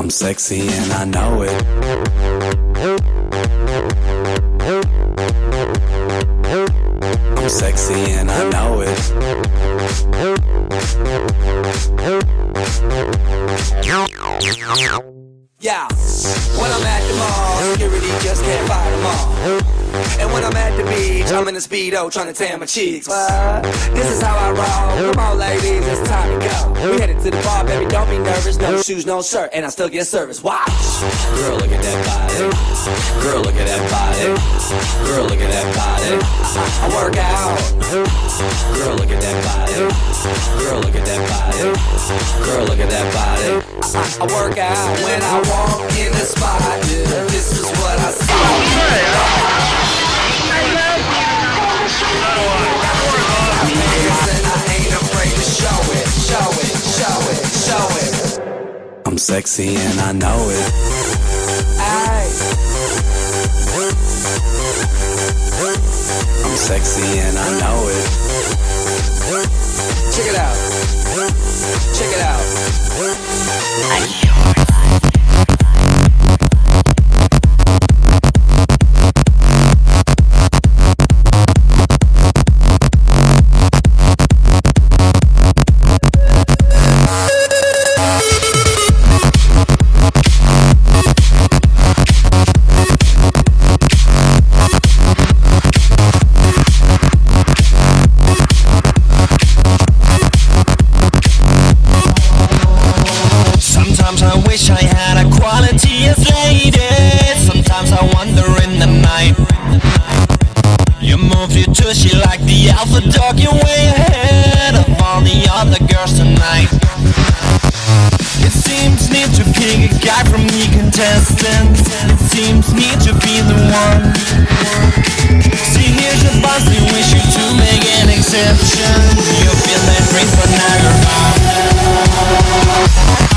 I'm sexy and I know it. I'm sexy and I know it. Yeah, when I'm at the mall, security just can't fight them all. And when I'm at the beach, I'm in a Speedo trying to tan my cheeks. But this is how I roll. Come on, ladies, it's time to go. We headed to the bar, baby, don't be nervous. No shoes, no shirt, and I still get service. Watch. Girl, look at that body. Girl, look at that body. Girl, look at that body. I work out. Girl, look at that body. Girl, look at that body. Girl, look at that body. I work out when I walk in the spot. This is what I see. I'm sexy and I know it. I'm sexy and I know it. Check it out. Check it out. She like the alpha dog, you're way ahead of all the other girls tonight. It seems me to pick a guy from the contestants. It seems me to be the one. See, here's your boss, we wish you to make an exception. You feel that drink, but now you're out.